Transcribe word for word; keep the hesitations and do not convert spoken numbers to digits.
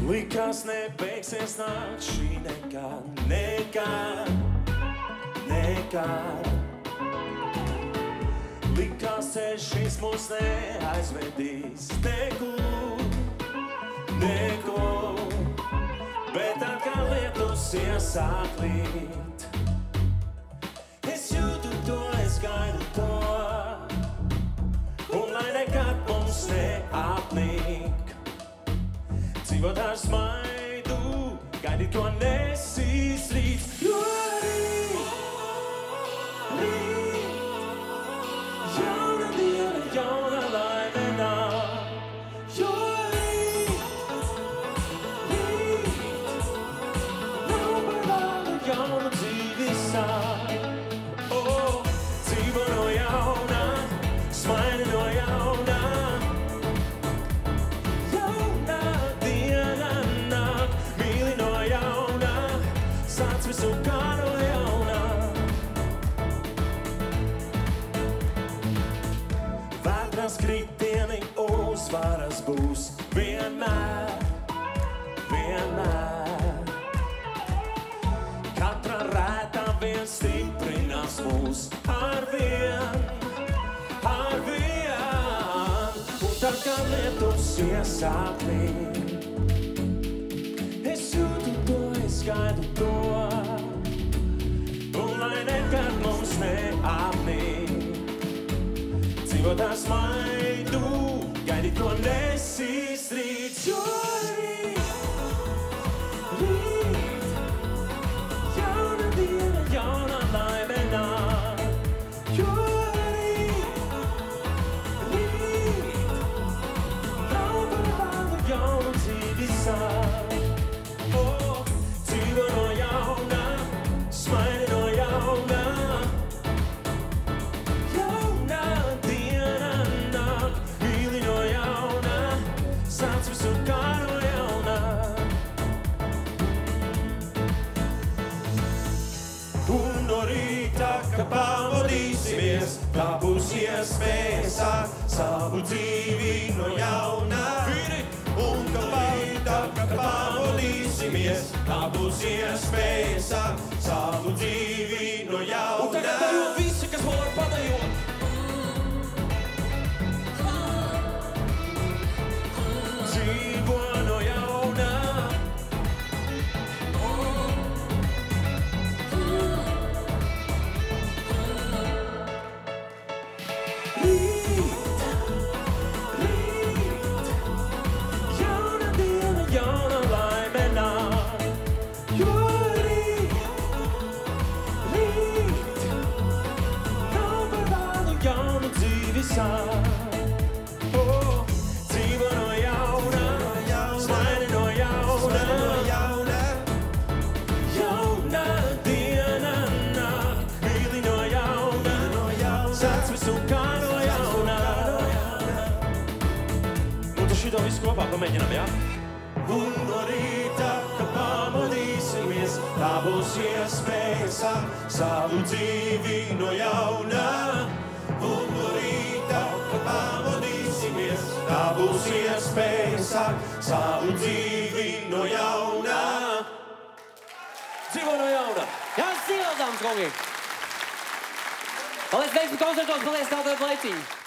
Likās nebeigsies nakts, šī nekad, nekad, nekad. Likās ceļš šis mūs neaizvedīs nekur, nekur. Bet tad, kā lietus iesāk līt, es jūtu to, es gaidu to. Un lai nekad mums neapnīk, dzīvot ar smaidu, gaidi to nesīs rīts. Jo rīt, rīt, jauna diena, jauna laime nāk. Jo rīt, rīt, nav par vēlu, jauna dzīvi sāk. Oh, dzīvo no jauna, smaidi no jauna. Jauna diena nāk, mīli no jauna, sāc visu kā no jauna. Vētras kritieni uzvaras būs vienmēr, vienmēr. Katra rētā vien stiprinās mūs ar vien, ar vien. Un tad, kā lietus iesāk līt, es jūtu to, es gaidu to. Un lai nekad mums neapnīk, dzīvot ar smaidu, gaidi to nesīs rīts. Jo rīt, rīt, jauna diena, jauna laime nāk. Jo rīt, rīt, nav par vēlu, jauna dzīvi sāk. Oh, dzīvo no jauna, smaidi no jauna. Jauna diena nāk, mīli no jauna, sāc visu kā no jauna. Un no rīta, kad pamodīsimies, tā būs iespēja sākt savu dzīvi no jauna. Un no rīta, kad pamodīsimies, tā būs iespēja sākt savu dzīvi no jauna. Un tagad dajo visi, kas vēl var padajot. Dzīvo no jauna. Rīt, rīt, jauna diena, jauna laime nāk. Jo rīt, rīt, nav par vēlu, jauna dzīvi sāk. Oh, dzīvo no jauna, smaidi no jauna. Jauna diena nāk, mīli no jauna, sāc visu kā no jauna. Nu, tad šito visu kopā pamēģinām, jā? Un no rīta, kad pamodīsimies, tā būs iespēja sākt savu dzīvi no jauna. Un no rīta, kad pamodīsimies, tā būs iespēja sākt savu dzīvi no jauna. Dzīvo no jauna! Jānis Cīla, dāmas kungi! Paldies, veiksmi koncertos, paldies, tādēļ laiciņi!